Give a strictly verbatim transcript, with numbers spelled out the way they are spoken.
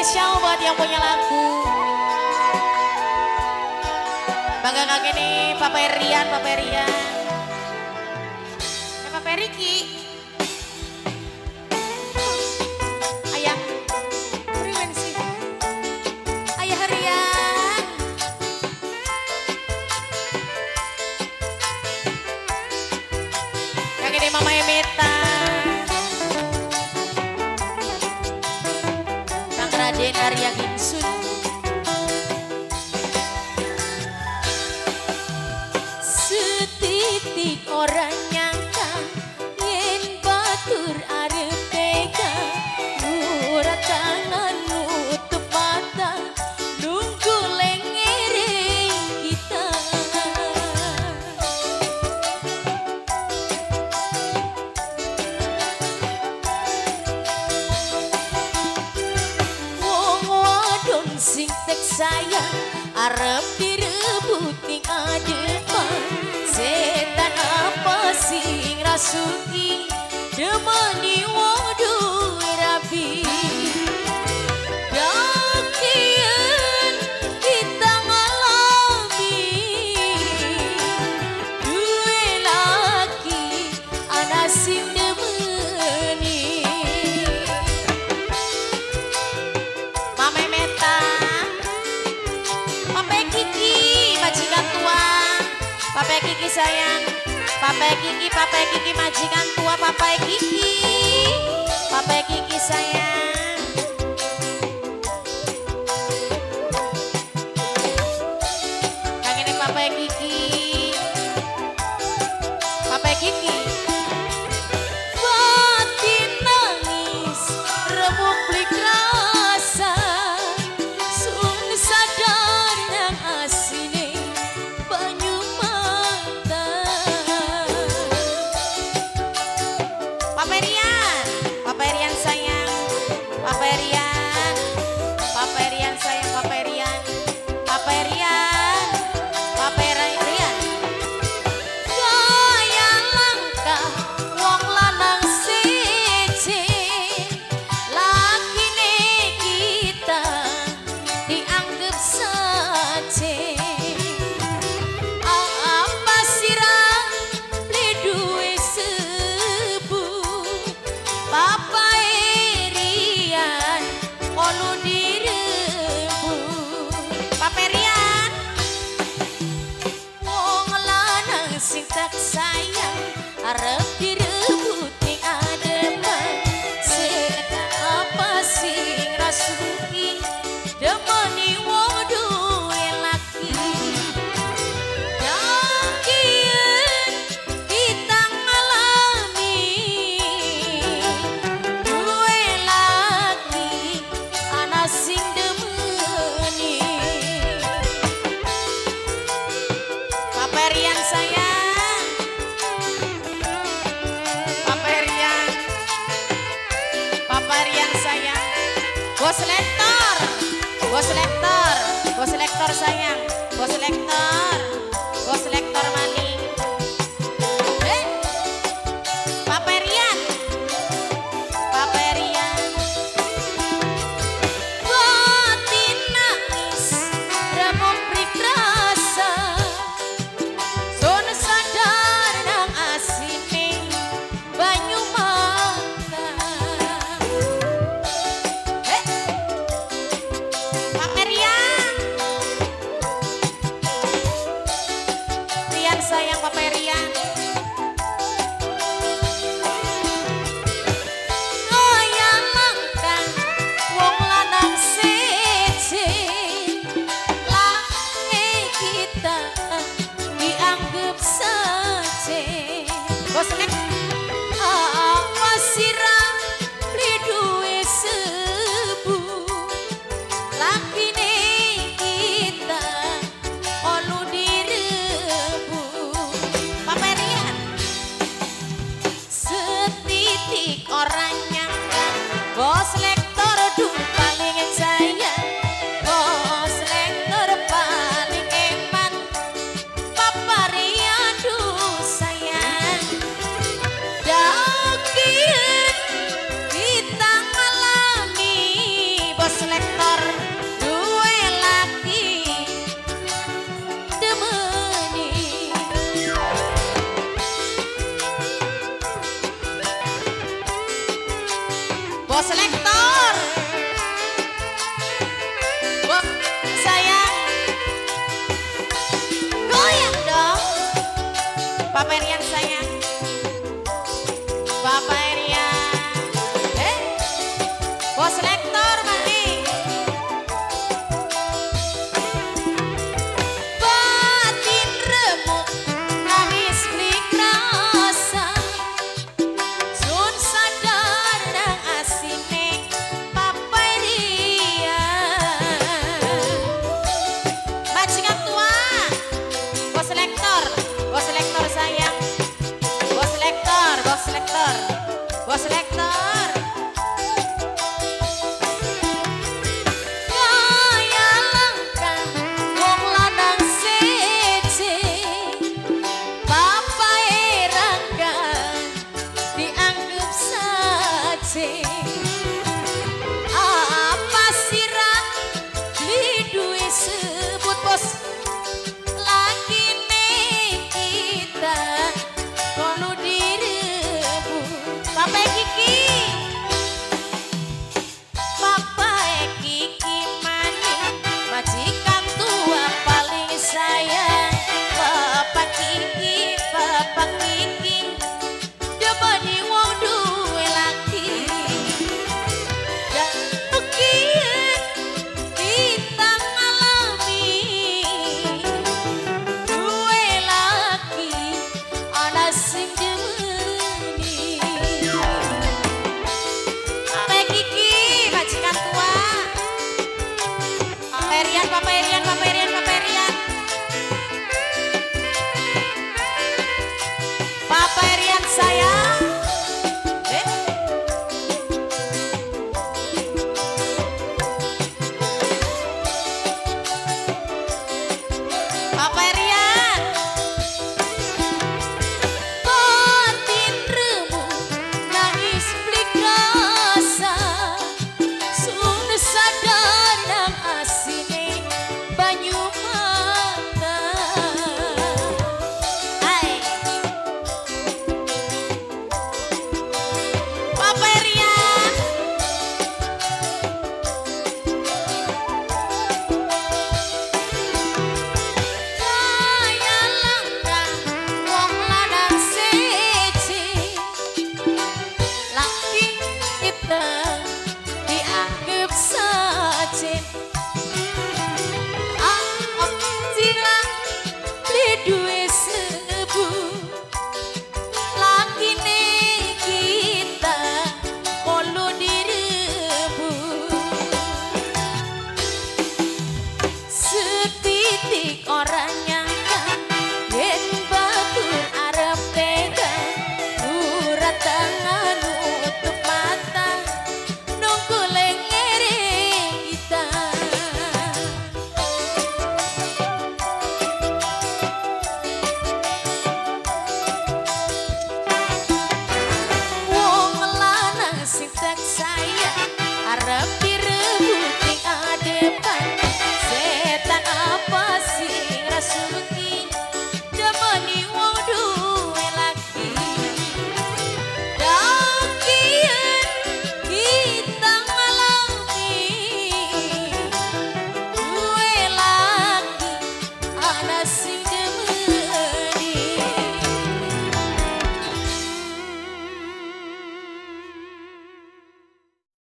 spesial buat yang punya lagu. Bangga kakek nih, Papa Rian, Papa Rian. Eh, Papa Riki. Ayah, Rian sih. Ayah Rian. Kakek nih Mama Emeta. Kang Raden Arya Gingsun. Setitik orang nyangka yen batur arep tega, urat tangan nutup mata nunggu lengere kita. Wong wadon sing tek sayang arep direbut ning adepan. Setan apa sing rasuki demeni wong duwe rabi. Dakien kita ngalami duwe laki ana sing demeni. Mama Meta, Papa Kiki, majikan tua. Papa Kiki sayang, Papa Kiki, Papa Kiki majikan tua, Papa Kiki, Papa Kiki sayang. Kangen Papa Kiki, Papa Kiki. Batin nangis, remuk blik rasa, sun sadar nang asine banyu. Papa Rian, Papa Rian sayang, Papa Rian, Papa Rian sayang, Papa Rian, Papa Rian, Papa Rian. Gaya langkah wong lanang siji, lakine kita dianggap saje. Apa sirah beli duwe sebu, Papa Rian olu direbut. Papa Rian, wong lanang sing tak sayang arep direbut ning adepan. Setan apa sing rasuki demeni wong duwe laki. Dakien kita ngalami duwe laki ana sing demeni. Papa Rian sayang, Papa Rian, Papa Rian sayang. Bos lektor, bos lektor, bos lektor sayang, bos lektor, bos lektor maning. Eh, Papa Rian, Papa Rian. Batin nangis, remuk brik rasa, sun sadar nang asine banyu mata. Eh, Papa Rian, Bos lektor. Bos sayang. Goyang dong. Papa Erian sayang. Papa Erian. Eh. Bos lektor mami. Batin remuk nangis blik rasa. Sun sadar nang asine Papa Erian. Majikan tua. Bos lektor. Bos lektor sayang. Bos lektor. Bos lektor. Bos lektor. Kaya langkah wong lanang siji. Papa Erangga dianggap saja. Apa sirah beli duit sebut bos. Lagi kita kono direbut. Papa Kiki. Papa Kiki maning majikan tua paling sayang. Papa Kiki, Papa Kiki demeni wong duwe laki. Dan mungkin kita ngalami duwe laki ana sing demeni. Papa Kiki majikan tua. Papa Erian, Papa Erian, Papa Erian, Papa Erian. Papa Erian sayang. Eh? Papa Erian. Batin remuk nangis blik rasa. Sun sadar nang asine banyu mata. Hai. Papa Erian. Kaya langkah wong lanang siji. Laki kita dianggap saja. Ah, sila beli duit sebu. Laki kita polo direbut. Setitik orang nyangka yen batur arep pegang. Urat tangan nutup mata nunggu lengere kita. Wong lanang sing tak sayang arep direbut ning adepan. Setan apa sing rasuki demeni wong duwe laki. Dakian kita ngalami duwe laki ana sing